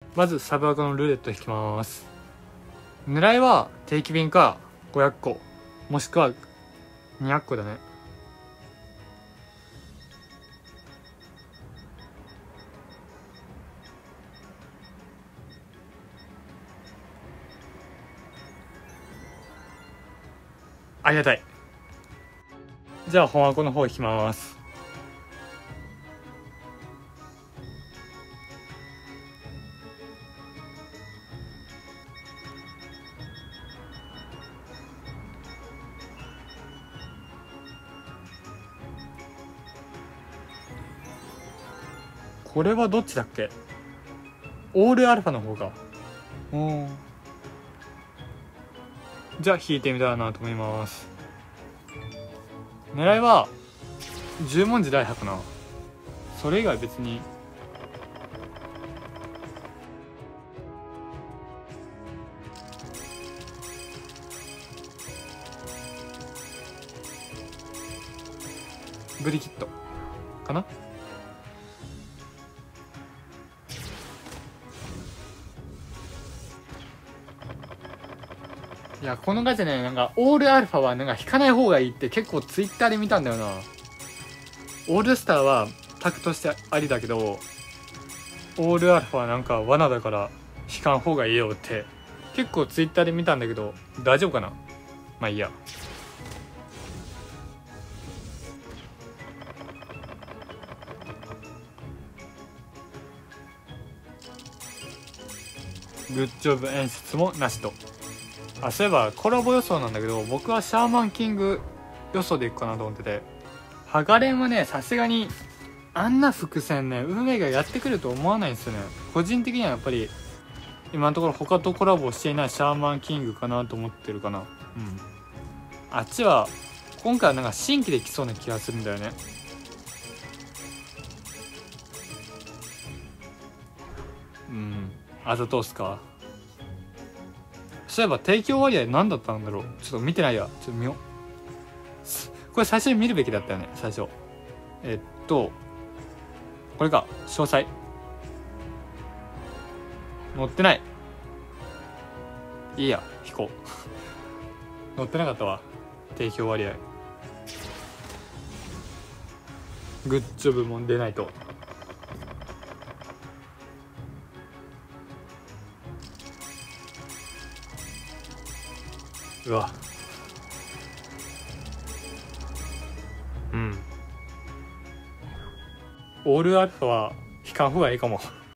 まずサブアカのルーレット引きます。狙いは定期便か500個もしくは200個だね。ありがたい。じゃあ本箱の方引きます。これはどっちだっけ？オールアルファの方か。じゃあ引いてみたいなと思います。狙いは十文字大破かな。それ以外別に。ブリキットかな。いやこのガチャね、なんかオールアルファはなんか引かない方がいいって結構ツイッターで見たんだよな。オールスターはタクとしてありだけど、オールアルファはなんか罠だから引かん方がいいよって結構ツイッターで見たんだけど、大丈夫かな。まあいいや。グッジョブ演出もなしと。あ、そういえばコラボ予想なんだけど、僕はシャーマンキング予想でいくかなと思ってて、ハガレンはねさすがにあんな伏線ね運営がやってくると思わないんですよね。個人的にはやっぱり今のところ他とコラボしていないシャーマンキングかなと思ってるかな。あっちは今回はなんか新規で来そうな気がするんだよね。あざとすか。そういえば提供割合何だったんだろう。ちょっと見てないや。ちょっと見よう。これ最初に見るべきだったよね。最初これか。詳細載ってない。いいや引こう載ってなかったわ。提供割合グッジョブも出ないと。うわオールアルファは引かん方がいいかも